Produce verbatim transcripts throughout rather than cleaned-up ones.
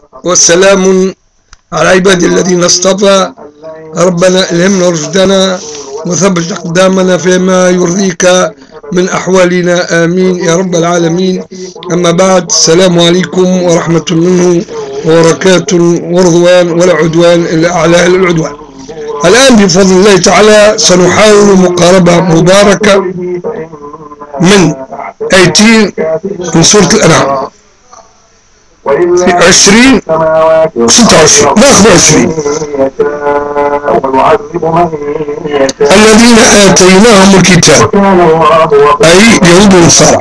والسلام على عبادي الذين اصطفى. ربنا ألهمنا رشدنا وثبت أقدامنا فيما يرضيك من أحوالنا، آمين يا رب العالمين. أما بعد، السلام عليكم ورحمة الله وبركاته ورضوان ولا عدوان إلا على أهل العدوان. الآن بفضل الله تعالى سنحاول مقاربة مباركة من آيتين من سورة الأنعام في عشرين ستة وعشرين ناخذ عشرين. الذين آتيناهم الكتاب أي يهود ونصارى،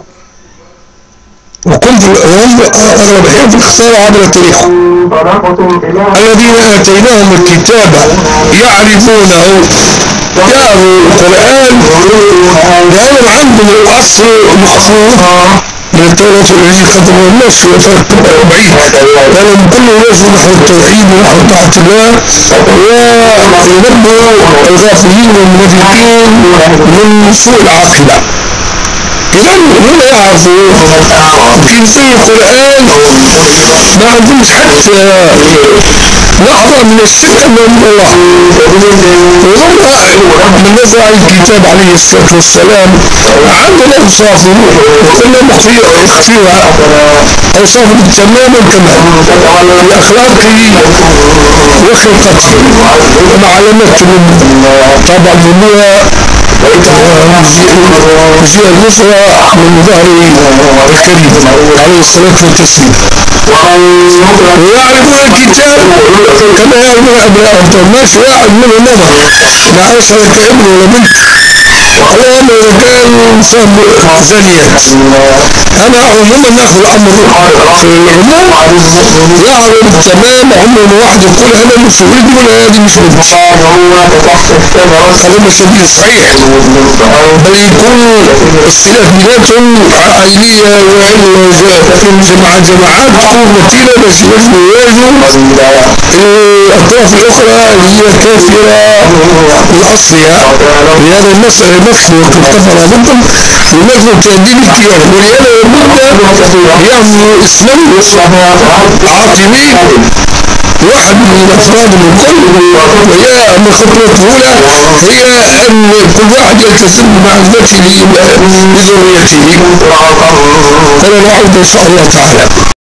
وكنت هم أغلب الأحيان في الخسارة عبر التاريخ. الذين آتيناهم الكتاب يعرفونه، يعرفوا القرآن وهم عندهم الأصل محفوظ من التوراة والإنجيل قدموا الناس في فرق بعيد، لأنهم كل الناس نحو التوحيد ونحو طاعة الله، وينبهوا الغافلين والمنافقين من سوء العاقبة. إذا هم يعرفوا في زي القرآن ما عندهمش حتى لحظة من الشك أنهم الله. وهم من نزع الكتاب عليه الصلاة والسلام عندنا أوصافه وكل مخفيها أوصافه تماما كمال في أخلاقه وخلقته ومعلومات طبعا النبوة وجاء النصرة من ظهره الكريم عليه الصلاة والتسليم. ويعرفون الكتاب كما يعرفون أبنائهم. ماشي واحد منهم نظر ما عرفش هذا كابن ولا بنت، اللهم إذا كان إنسان زانيات. أنا عموما ناخذ الأمر في العموم، يعرف تمام عمر واحد يقول هذا مش ولد ولا هذه مش بنت، هذا مش دليل صحيح، بل يكون اختلاف بيناتهم عائلية وجماعات جماعات تكون وسيلة باش يواجهوا الأطراف الأخرى اللي هي كافرة لأصلها. لهذا المسألة نفسه وقد كفر ضدهم ونحن تهديد الكيان، ولهذا لابد يعملوا إسلام عاطمي واحد من الأفراد الكل. وهي من الخطوات الأولى هي أن كل واحد يلتزم بمعلوماته لذريته. قال الواحد إن شاء الله تعالى.